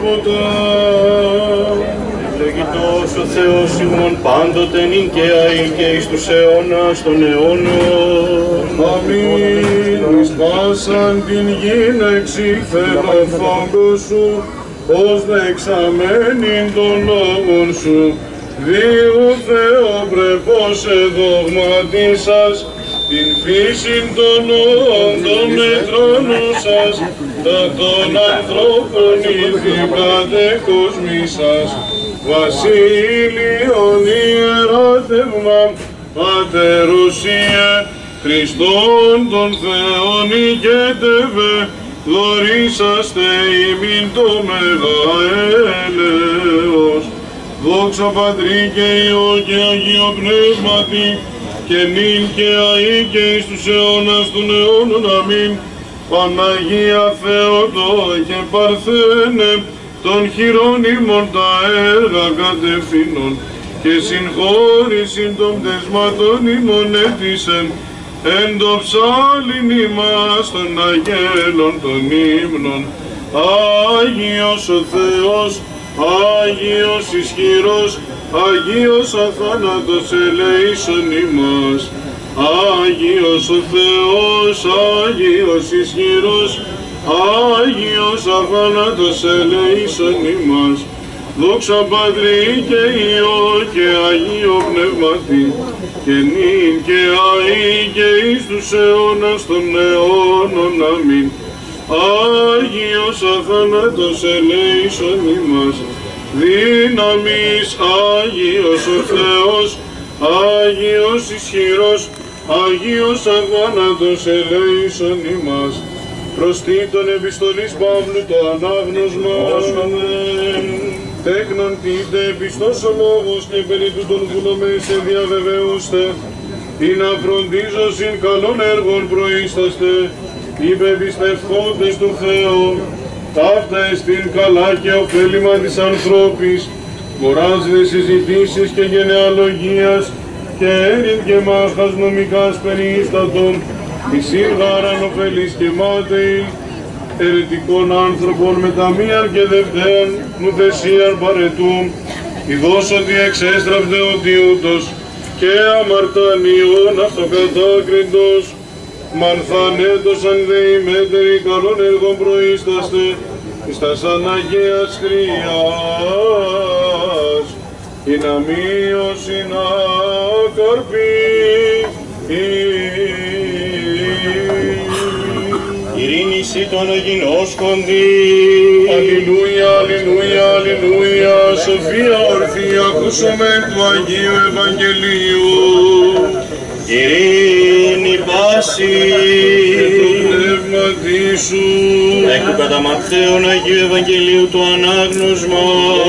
δέσποτα. Ευλογητός ο Θεός ημών πάντοτε νυν και αεί και εις τους αιώνας των αιώνων. Αμήν. Εις πάσαν την γην εξήλθεν ο φόγκος σου, ως δεξαμένην των λόγων σου. Διού Θεοπρεπώς εδογματίσας την φύσιν των όντων ετρώνουσας, τα των ανθρώπων ηθικάτε κοσμήσας. Βασίλειον ιεράτευμα, Πατερουσίε, Χριστόν τον Θεόν ηγέτευε, δωρήσαστε ημίν το μεγαέλεος. Δόξα Πατρί και Υιό και Αγίο Πνεύματι, και νυν και αεί και εις τους αιώνας των αιώνων. Αμήν. Παναγία Θεοτόε και Παρθένε, των χειρών ημών τα έργα κατευθύνων, και συγχώρησιν των πτεσμάτων ημών έτησεν, εν το ψάλιν ημάς των αγγέλων των ύμνων. Άγιος ο Θεός, Άγιος ισχυρός, Άγιος αθάνατος ελέησον ημάς. Άγιος ο Θεός, Άγιος ισχυρός, Άγιος αθάνατος ελέησον ημάς. Δόξα Πατρί και Υιό και Αγίο Πνεύματι, και νυν και αεί και εις τους αιώνας των αιώνων. Αμήν. Άγιος αθάνατος ελέησον ημάς. Δύναμις Άγιος ο Θεός, Άγιος ισχυρός, Άγιος αθάνατος ελέησον ημάς. Προς των επιστολής Παύλου το ανάγνωσμα. Τέκνον τίτε πιστός ο λόγος και περί του των βουλωμένων σε διαβεβαιούστε, ή να φροντίζωσιν καλών έργων προείσταστε, υπεπιστευόντες του Θεού, ταύτα εστιν καλά και ωφέλιμα της ανθρώπης, μοράζετε συζητήσεις και γενεαλογίας, και έρην και μάχας νομικάς περιίστατον, εις γάραν ωφελής και μάταιη, ερετικών άνθρωπων μεταμίαν και δευτέαν, νουθεσίαν παρετούμ, ειδός ότι εξέστραυτε ότι ούτως, και αμαρτανιών αυτοκατάκριντος, μανθανέτος αν δε ημέτεροι καλών έργων προείσταστε, εις τας αναγίας χρειάς, η να μείωση να καρπεί. Ειρήνηση των αγινόσκοντι. Αλληλούια, αλληλούια, αλληλούια, σοφία ορθή, ακούσομεν του Αγίου Ευαγγελίου. Ειρήνη πάση και το πνεύματι σου. Εκ του κατά Ματθαίον Αγίου Ευαγγελίου το ανάγνωσμα.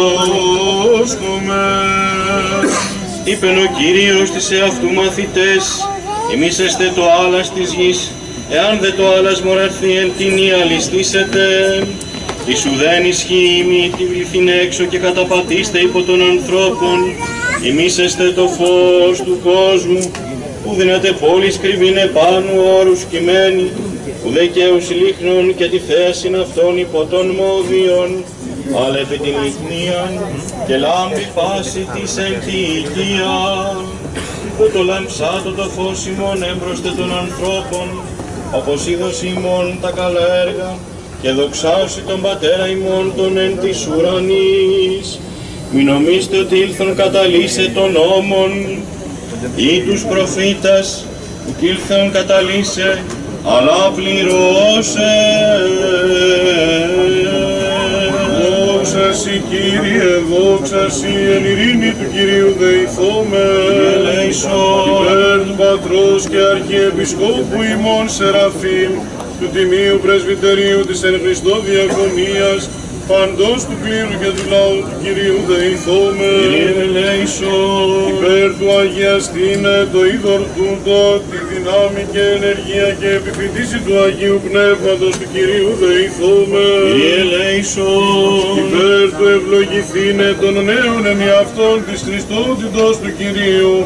Είπεν ο Κύριος της εαυτού μαθητές, ημίσεστε το άλας της γης, εάν δε το άλας μοραρθεί εν τίνη αλιστήσετε. Εις ουδέν ισχύει μη τη βληθήν έξω και καταπατήστε υπό των ανθρώπων, ημίσεστε το φως του κόσμου, που δίνετε πόλης κρυβήν επάνω όρους κειμένοι, που δεκαίους λίχνων και τη θέσιν αυτών υπό των μόδιων, αλλά επί την λιχνίαν και λάμπει πάση της εν τη οικία, που το λαμψάτο το φως ημών έμπροστε των ανθρώπων, όπως είδος ημών τα καλά έργα, και δοξάσει τον Πατέρα ημών τον εν της ουρανής. Μη νομίστε ότι ήλθον καταλύσε των νόμων ή τους προφήτας, που ήλθον καταλύσε, αλλά πληρώσε. Δόξα σοι Κύριε, δόξα σοι, εν ειρήνη του Κυρίου δεηθώμε. Υπέρ του Πατρός και Αρχιεπισκόπου ημών Σεραφείμ, του Τιμίου Πρεσβυτερίου της εν Χριστώ Διακονίας, παντός του κλήρου και του λαού του Κυρίου δεηθώμε. Κύριε ελέησον. Υπέρ του αγιαστήνε το είδωρ τούτο, τη δυνάμει και ενεργία και επιφυτίση του Αγίου Πνεύματος του Κυρίου δεηθώμε. Κύριε ελέησον. Υπέρ του ευλογηθήνε των νέων εμιαυτών της Χριστότητος του Κυρίου,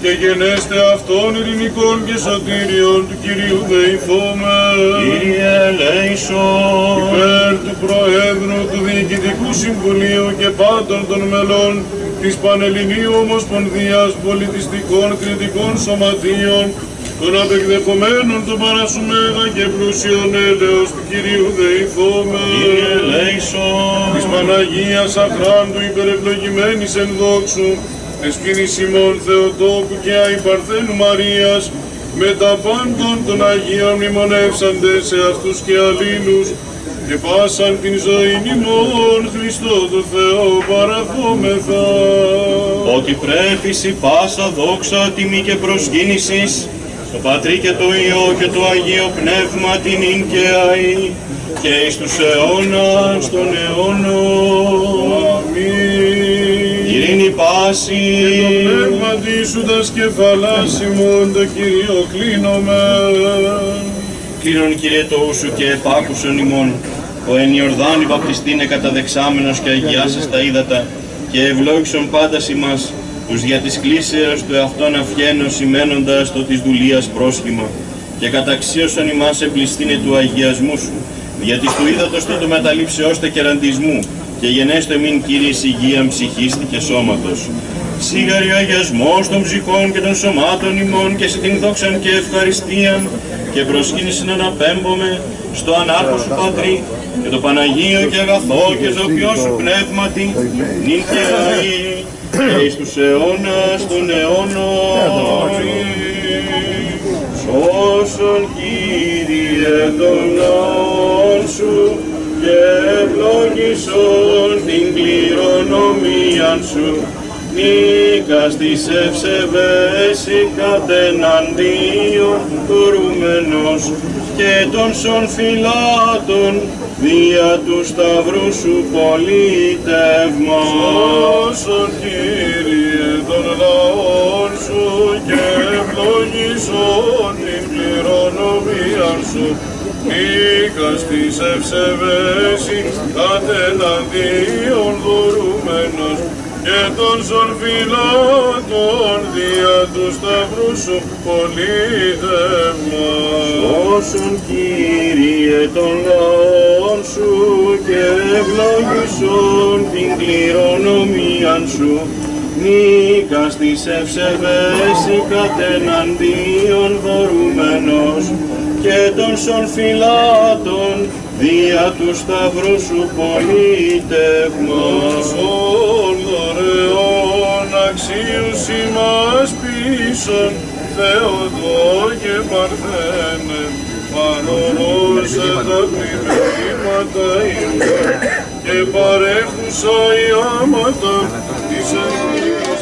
και γενέστε αυτών ειρηνικών και σωτήριων του Κυρίου δεηθόμεν. Κύριε ελέησον. Υπέρ του Προέδρου του Διοικητικού Συμβουλίου και πάντων των μελών της Πανελληνίου Ομοσπονδίας Πολιτιστικών Κριτικών Σωματείων, των απεκδεχομένων των παρασουμέγα και πλούσιων έλεος του Κυρίου δεηθόμεν. Κύριε ελέησον. Της Παναγίας Αχράντου υπερευλογημένης εν δόξου, δεσποίνης ημών Θεοτόκου και αϊπαρθένου Μαρίας, με τα πάντων των Αγίων μνημονεύσαντες σε αυτούς και αλλήλους, και πάσαν την ζωή ημών Χριστό το Θεό παραδόμεθα. Ότι πρέπει η πάσα δόξα, τιμή και προσκύνησης, το Πατρί και το Υιό και το Αγίο Πνεύμα την ίν και αΐ, και εις τους αιώνας των αιώνων. Αμήν. Ειρήνη πάση. Και το πνεύμα δίσουτας κεφαλάς ημών το Κύριο κλείνομεν. Κλείνον Κύριε το ούσου και επάκουσον ημών, ο εν Ιορδάνη βαπτιστήνε καταδεξάμενος και αγιάσας τα ύδατα, και ευλόγησον πάντας ημάς, τους δια της κλήσεως του εαυτόν αυχαίνος σημαίνοντας το της δουλείας πρόσχημα, και καταξίωσον ημάς εμπληστήνε του αγιασμού σου, δια της του ύδατος του μεταλήψεώς τε κεραντισμού, και γενέστο εμήν Κύριε υγείαν ψυχής και σώματος. Σίγαρη ο αγιασμός των ψυχών και των σωμάτων ημών, και σε την δόξαν και ευχαριστίαν, και προσκύνησιν αναπέμπομε στο ανάρχο σου Πατρί, και το Παναγίο και αγαθό και ζωοποιό σου πνεύματι, νυν και αΐ, και εις τους αιώνας των αιώνων. Σώσον Κύριε των λαών σου, και ευλόγησον την κληρονομίαν σου, νίκας της ευσεβές κατεναντίον τουρούμενος, και των σων φυλάτων δια του σταυρού σου πολίτευμα. Σώσον Κύριε των λαών σου, και ευλογήσον την κληρονομίαν σου, νίκας της ευσεβές κατεναντίον δωρούμενος, και των σων φυλάτων δια του σταυρού σου πολίτευμα. Σώσον Κύριε των λαών σου, και ευλόγησον την κληρονομίαν σου, νίκας της ευσεβές κατεναντίον δωρούμενος, και των σων φυλάτων δια του σταυρού σου πολίτευμα. Σων δωρεών αξίους ημάς πίσων, Θεοτό και Παρθένε, παρορώσε τα κληρήματα ημών, και παρέχουσα οι άματα της αγγλίας.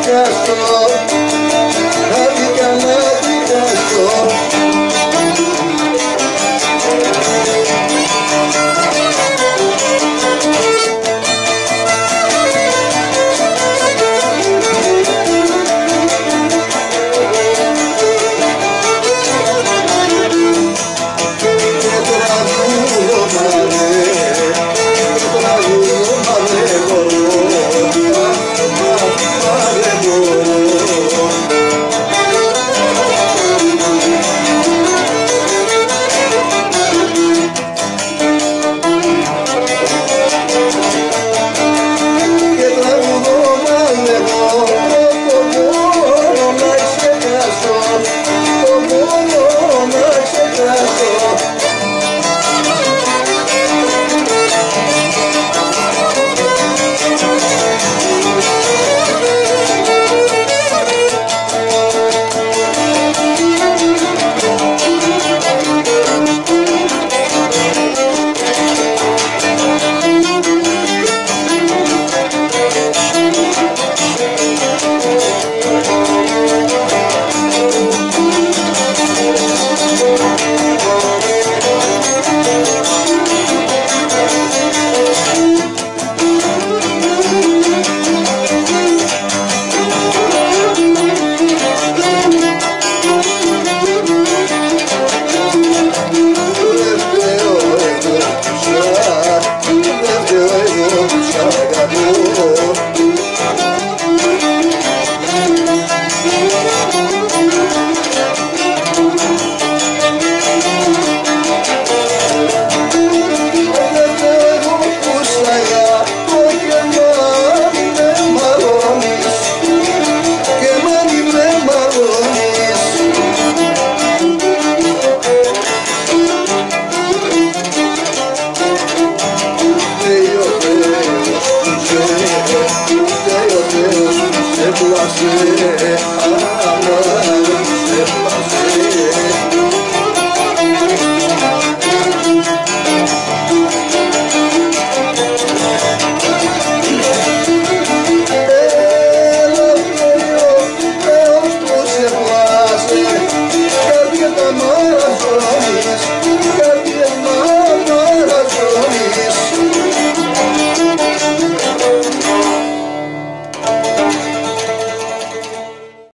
σε πλάσε, αμάν, σε πλάσε.